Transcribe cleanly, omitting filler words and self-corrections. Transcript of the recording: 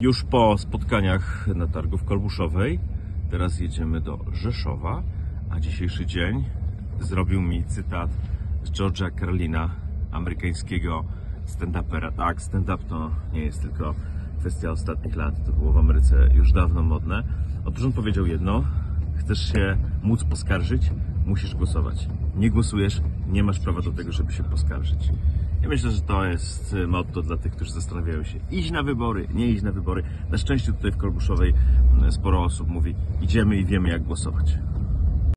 Już po spotkaniach na targu w Kolbuszowej, teraz jedziemy do Rzeszowa, a dzisiejszy dzień zrobił mi cytat z George'a Carlina, amerykańskiego stand-upera. Tak, stand-up to nie jest tylko kwestia ostatnich lat, to było w Ameryce już dawno modne. Otóż on powiedział jedno: chcesz się móc poskarżyć, musisz głosować. Nie głosujesz, nie masz prawa do tego, żeby się poskarżyć. Ja myślę, że to jest motto dla tych, którzy zastanawiają się, iść na wybory, nie iść na wybory. Na szczęście tutaj w Kolbuszowej sporo osób mówi, idziemy i wiemy, jak głosować.